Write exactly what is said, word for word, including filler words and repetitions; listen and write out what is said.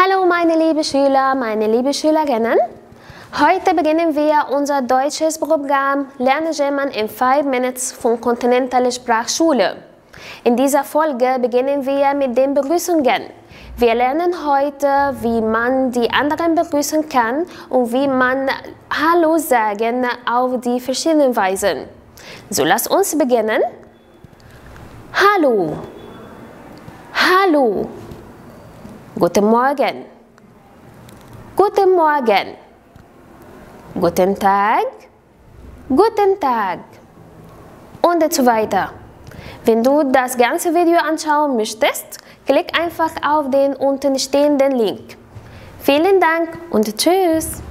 Hallo meine lieben Schüler, meine lieben Schülerinnen. Heute beginnen wir unser deutsches Programm Lerne German in five minutes von Continentale Sprachschule. In dieser Folge beginnen wir mit den Begrüßungen. Wir lernen heute, wie man die anderen begrüßen kann und wie man Hallo sagen auf die verschiedenen Weisen. So, lass uns beginnen. Hallo. Hallo. Guten Morgen. Guten Morgen. Guten Tag. Guten Tag. Und so weiter. Wenn du das ganze Video anschauen möchtest, klick einfach auf den unten stehenden Link. Vielen Dank und tschüss.